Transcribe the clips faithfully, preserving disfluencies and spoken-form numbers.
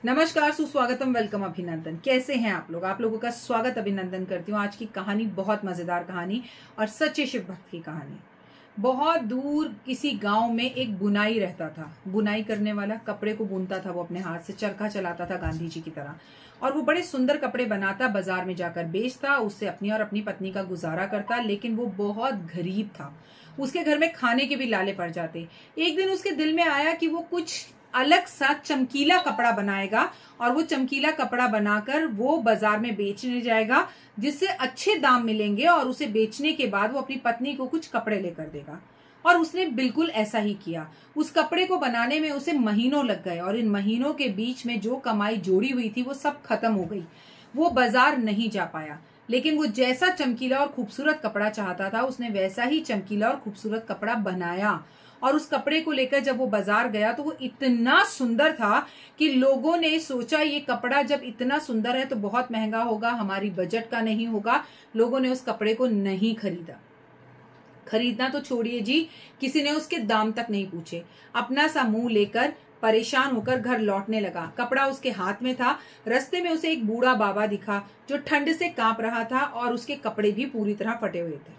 नमस्कार, सुस्वागतम, वेलकम, अभिनंदन। कैसे हैं आप लोग? आप लोगों का स्वागत अभिनंदन करती हूँ। आज की कहानी बहुत मजेदार कहानी और सच्चे शिव भक्त की कहानी। बहुत दूर किसी गांव में एक बुनाई रहता था। बुनाई करने वाला कपड़े को बुनता था, वो अपने हाथ से चरखा चलाता था गांधी जी की तरह, और वो बड़े सुंदर कपड़े बनाता, बाजार में जाकर बेचता, उससे अपनी और अपनी पत्नी का गुजारा करता। लेकिन वो बहुत गरीब था, उसके घर में खाने के भी लाले पड़ जाते। एक दिन उसके दिल में आया कि वो कुछ अलग सा चमकीला कपड़ा बनाएगा और वो चमकीला कपड़ा बनाकर वो बाजार में बेचने जाएगा, जिससे अच्छे दाम मिलेंगे और उसे बेचने के बाद वो अपनी पत्नी को कुछ कपड़े लेकर देगा। और उसने बिल्कुल ऐसा ही किया। उस कपड़े को बनाने में उसे महीनों लग गए और इन महीनों के बीच में जो कमाई जोड़ी हुई थी वो सब खत्म हो गई। वो बाजार नहीं जा पाया, लेकिन वो जैसा चमकीला और खूबसूरत कपड़ा चाहता था उसने वैसा ही चमकीला और खूबसूरत कपड़ा बनाया। और उस कपड़े को लेकर जब वो बाजार गया तो वो इतना सुंदर था कि लोगों ने सोचा ये कपड़ा जब इतना सुंदर है तो बहुत महंगा होगा, हमारी बजट का नहीं होगा। लोगों ने उस कपड़े को नहीं खरीदा। खरीदना तो छोड़िए जी, किसी ने उसके दाम तक नहीं पूछे। अपना सा मुंह लेकर परेशान होकर घर लौटने लगा। कपड़ा उसके हाथ में था। रास्ते में उसे एक बूढ़ा बाबा दिखा जो ठंड से कांप रहा था और उसके कपड़े भी पूरी तरह फटे हुए थे।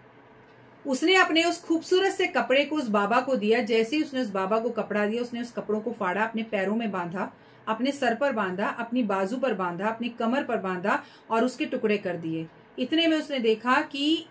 उसने अपने उस खूबसूरत से कपड़े को उस बाबा को दिया। जैसे ही उसने उस बाबा को कपड़ा दिया, उसने उस कपड़ों को फाड़ा, अपने पैरों में बांधा, अपने सर पर बांधा, अपनी बाजू पर बांधा, अपनी कमर पर बांधा और उसके टुकड़े कर दिए। इतने में उसने देखा कि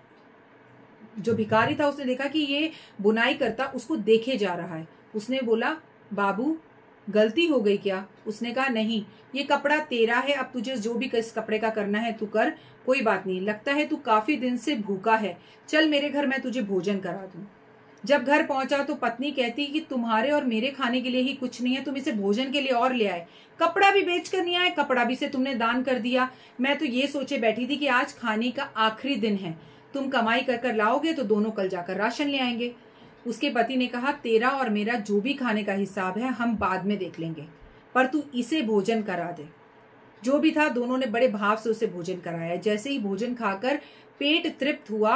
जो भिखारी था, उसने देखा कि ये बुनाई करता उसको देखे जा रहा है। उसने बोला, बाबू गलती हो गई क्या? उसने कहा, नहीं, ये कपड़ा तेरा है, अब तुझे जो भी इस कपड़े का करना है तू कर, कोई बात नहीं। लगता है तू काफी दिन से भूखा है, चल मेरे घर मैं तुझे भोजन करा दूं। जब घर पहुंचा तो पत्नी कहती कि तुम्हारे और मेरे खाने के लिए ही कुछ नहीं है, तुम इसे भोजन के लिए और ले आए। कपड़ा भी बेच कर नहीं आए, कपड़ा भी से तुमने दान कर दिया। मैं तो ये सोचे बैठी थी कि आज खाने का आखिरी दिन है, तुम कमाई कर कर लाओगे तो दोनों कल जाकर राशन ले आएंगे। उसके पति ने कहा, तेरा और मेरा जो भी खाने का हिसाब है हम बाद में देख लेंगे, पर तू इसे भोजन करा दे। जो भी था, दोनों ने बड़े भाव से उसे भोजन कराया। जैसे ही भोजन खाकर पेट तृप्त हुआ,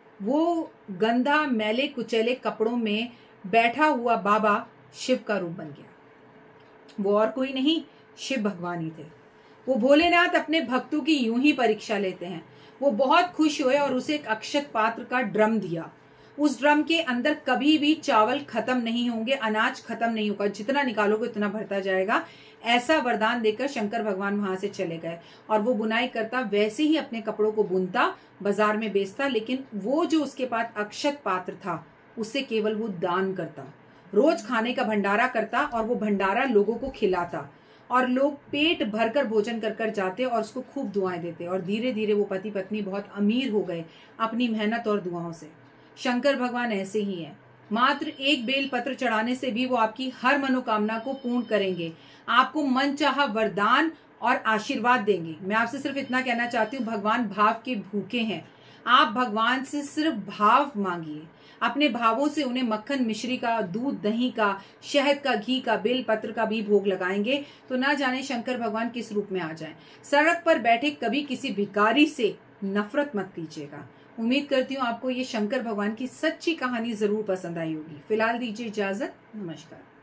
वो गंदा मैले कुचैले कपड़ों में बैठा हुआ बाबा शिव का रूप बन गया। वो और कोई नहीं, शिव भगवान ही थे। वो भोलेनाथ अपने भक्तों की यूं ही परीक्षा लेते हैं। वो बहुत खुश हुए और उसे एक अक्षत पात्र का ड्रम दिया। उस ड्रम के अंदर कभी भी चावल खत्म नहीं होंगे, अनाज खत्म नहीं होगा, जितना निकालोगे उतना भरता जाएगा। ऐसा वरदान देकर शंकर भगवान वहां से चले गए और वो बुनाई करता, वैसे ही अपने कपड़ों को बुनता, बाजार में बेचता। लेकिन वो जो उसके पास अक्षत पात्र था उससे केवल वो दान करता, रोज खाने का भंडारा करता और वो भंडारा लोगों को खिलाता और लोग पेट भरकर भोजन कर कर जाते और उसको खूब दुआएं देते। और धीरे धीरे वो पति पत्नी बहुत अमीर हो गए अपनी मेहनत और दुआओं से। शंकर भगवान ऐसे ही हैं। मात्र एक बेल पत्र चढ़ाने से भी वो आपकी हर मनोकामना को पूर्ण करेंगे, आपको मनचाहा वरदान और आशीर्वाद देंगे। मैं आपसे सिर्फ इतना कहना चाहती हूँ, भगवान भाव के भूखे हैं। आप भगवान से सिर्फ भाव मांगिए, अपने भावों से उन्हें मक्खन मिश्री का, दूध दही का, शहद का, घी का, बेल पत्र का भी भोग लगाएंगे तो ना जाने शंकर भगवान किस रूप में आ जाएं। सड़क पर बैठे कभी किसी भिखारी से नफरत मत कीजिएगा। उम्मीद करती हूँ आपको ये शंकर भगवान की सच्ची कहानी जरूर पसंद आई होगी। फिलहाल दीजिए इजाजत, नमस्कार।